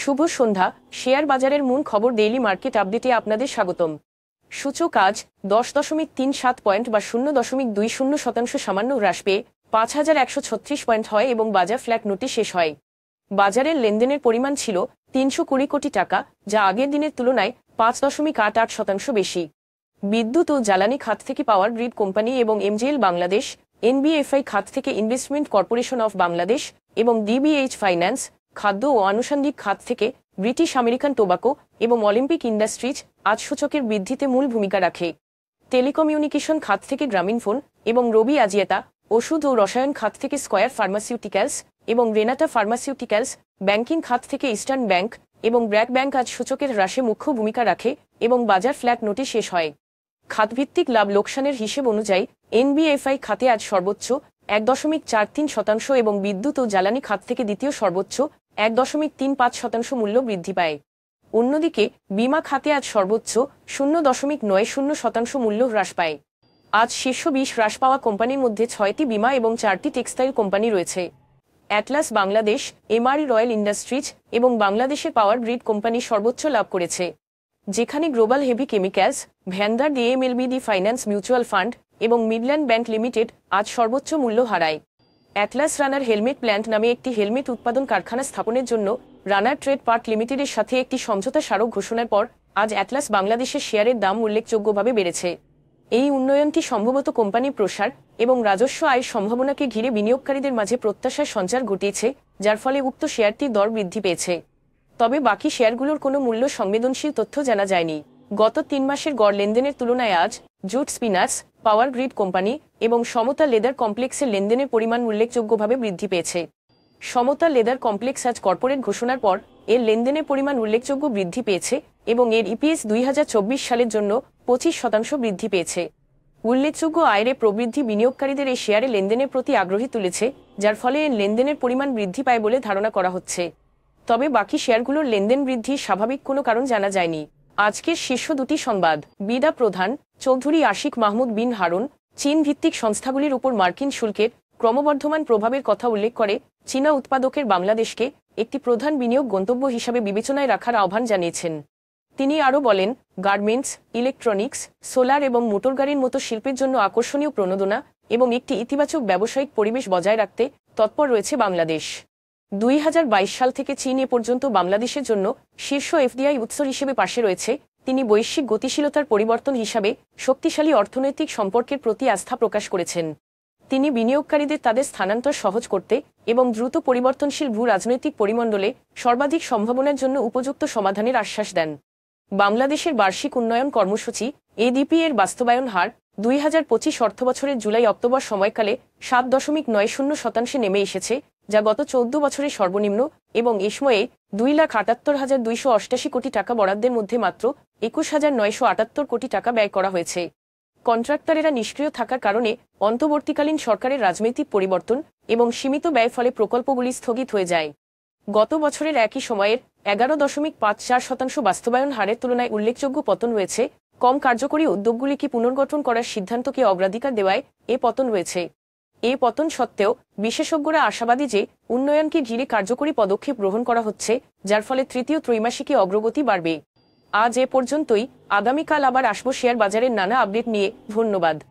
শুভ সন্ধ্যা। Share বাজারের মূল খবর ডেইলি মার্কেট আপডেটে আপনাদের স্বাগতম। সূচক আজ 10.37 পয়েন্ট বা 0.20% সামান্য হ্রাস পেয়ে 5,136 পয়েন্ট হয় এবং বাজার ফ্ল্যাট নোটে শেষ হয়। বাজারের লেনদেনের পরিমাণ ছিল 320 কোটি টাকা, যা আগের দিনের তুলনায় 5.88% বেশি। বিদ্যুৎ ও জ্বালানি খাত থেকে পাওয়ার গ্রিড কোম্পানি এবং এমজিএল বাংলাদেশ, এনবিএফআই খাত থেকে ইনভেস্টমেন্ট কর্পোরেশন অফ বাংলাদেশ এবং ডিবিএইচ ফাইন্যান্স, খাদ্য ও আনুষঙ্গিক খাত থেকে ব্রিটিশ আমেরিকান টোবাকো এবং অলিম্পিক ইন্ডাস্ট্রিজ আজ সূচকের বৃদ্ধিতে মূল ভূমিকা রাখে। টেলিকমিউনিকেশন খাত থেকে গ্রামীণফোন এবং রবি আজিয়েতা, ওষুধ ও রসায়ন খাত থেকে স্কয়ার ফার্মাসিউটিক্যালস এবং রেনাটা ফার্মাসিউটিক্যালস, ব্যাংকিং খাত থেকে ইস্টার্ন ব্যাংক এবং ব্র্যাক ব্যাংক আজ সূচকের হ্রাসে মুখ্য ভূমিকা রাখে এবং বাজার ফ্ল্যাট নোটে শেষ হয়। খাতভিত্তিক লাভ লোকসানের হিসেব অনুযায়ী এনবিএফআই খাতে আজ সর্বোচ্চ 1.43% এবং বিদ্যুৎ ও জ্বালানি খাত থেকে দ্বিতীয় সর্বোচ্চ 1.35% মূল্য বৃদ্ধি পায়। অন্যদিকে বিমা খাতে আজ সর্বোচ্চ 0.90% মূল্য হ্রাস পায়। আজ শীর্ষ 20 হ্রাস পাওয়া কোম্পানির মধ্যে 6টি বিমা এবং 4টি টেক্সটাইল কোম্পানি রয়েছে। Atlas Bangladesh, MRE Royal Industries এবং বাংলাদেশের পাওয়ার গ্রিড কোম্পানি সর্বোচ্চ লাভ করেছে, যেখানে global heavy chemicals, Vanguard AMLBD finance mutual fund এবং মিডল্যান্ড ব্যাংক লিমিটেড আজ সর্বোচ্চ মূল্য হারায়। অ্যাটলাস রানার হেলমেট প্ল্যান্ট নামে একটি হেলমেট উৎপাদন কারখানা স্থাপনের জন্য রানার ট্রেড পার্ট লিমিটেডের সাথে একটি সমঝোতা স্মারক ঘোষণার পর আজ অ্যাটলাস বাংলাদেশের শেয়ারের দাম উল্লেখযোগ্যভাবে বেড়েছে। এই উন্নয়নটি সম্ভবত কোম্পানির প্রসার এবং রাজস্ব আয়ের সম্ভাবনাকে ঘিরে বিনিয়োগকারীদের মাঝে প্রত্যাশার সঞ্চার ঘটিয়েছে, যার ফলে উক্ত শেয়ারটির দর বৃদ্ধি পেয়েছে। তবে বাকি শেয়ারগুলোর কোনো মূল্য সংবেদনশীল তথ্য জানা যায়নি। গত 3 মাসের গড় লেনদেনের তুলনায় আজ jute spinners, power grid company এবং সমতা লেদার কমপ্লেক্সের লেনদেনের পরিমাণ উল্লেখযোগ্যভাবে বৃদ্ধি পেয়েছে। সমতা লেদার কমপ্লেক্স আজ কর্পোরেট ঘোষণার পর এর লেনদেনের পরিমাণ উল্লেখযোগ্য বৃদ্ধি পেয়েছে এবং এর ইপিএস 2024 সালের জন্য 25% বৃদ্ধি পেয়েছে। উল্লেখযোগ্য আয়ের প্রবৃদ্ধি বিনিয়োগকারীদের এই শেয়ারে লেনদেনের প্রতি আগ্রহী তুলেছে, যার ফলে এর লেনদেনের পরিমাণ বৃদ্ধি পায় বলে ধারণা করা হচ্ছে। তবে বাকি শেয়ারগুলোর লেনদেন বৃদ্ধির স্বাভাবিক কোনো কারণ জানা যায়নি। আজকের শীর্ষ দুটি সংবাদ। বিডা প্রধান চৌধুরী আশিক মাহমুদ বিন হারুন চীন ভিত্তিক সংস্থাগুলির উপর মার্কিন শুল্কের ক্রমবর্ধমান প্রভাবের কথা উল্লেখ করে চীনা উৎপাদকের বাংলাদেশকে একটি প্রধান বিনিয়োগ গন্তব্য হিসাবে বিবেচনায় রাখার আহ্বান জানিয়েছেন। তিনি আরও বলেন, গার্মেন্টস, ইলেকট্রনিক্স, সোলার এবং মোটরগাড়ির মতো শিল্পের জন্য আকর্ষণীয় প্রণোদনা এবং একটি ইতিবাচক ব্যবসায়িক পরিবেশ বজায় রাখতে তৎপর রয়েছে বাংলাদেশ। 2022 সাল থেকে চীন এ পর্যন্ত বাংলাদেশের জন্য শীর্ষ এফডিআই উৎস হিসেবে পাশে রয়েছে। তিনি বৈশ্বিক গতিশীলতার পরিবর্তন হিসাবে শক্তিশালী অর্থনৈতিক সম্পর্কের প্রতি আস্থা প্রকাশ করেছেন। তিনি বিনিয়োগকারীদের তাদের স্থানান্তর সহজ করতে এবং দ্রুত পরিবর্তনশীল ভূ রাজনৈতিক পরিমণ্ডলে সর্বাধিক সম্ভাবনার জন্য উপযুক্ত সমাধানের আশ্বাস দেন। বাংলাদেশের বার্ষিক উন্নয়ন কর্মসূচি এডিপি এর বাস্তবায়ন হার 2025 অর্থবছরের জুলাই-অক্টোবর সময়কালে 7.90% নেমে এসেছে, যা গত 14 বছরের সর্বনিম্ন এবং এ সময়ে 2,78,288 কোটি টাকা বরাদ্দের মধ্যে মাত্র 21,978 কোটি টাকা ব্যয় করা হয়েছে। কন্ট্রাক্টরেরা নিষ্ক্রিয় থাকার কারণে অন্তর্বর্তীকালীন সরকারের রাজনৈতিক পরিবর্তন এবং সীমিত ব্যয় ফলে প্রকল্পগুলি স্থগিত হয়ে যায়। গত বছরের একই সময়ের 11.54% বাস্তবায়ন হারের তুলনায় উল্লেখযোগ্য পতন হয়েছে। কম কার্যকরী উদ্যোগগুলিকে পুনর্গঠন করার সিদ্ধান্তকে অগ্রাধিকার দেওয়ায় এ পতন হয়েছে। এ পতন সত্ত্বেও বিশেষজ্ঞরা আশাবাদী যে উন্নয়নকে ঘিরে কার্যকরী পদক্ষেপ গ্রহণ করা হচ্ছে, যার ফলে তৃতীয় ত্রৈমাসিকে অগ্রগতি বাড়বে। আজ এ পর্যন্তই। আগামীকাল আবার আসবো শেয়ার বাজারের নানা আপডেট নিয়ে। ধন্যবাদ।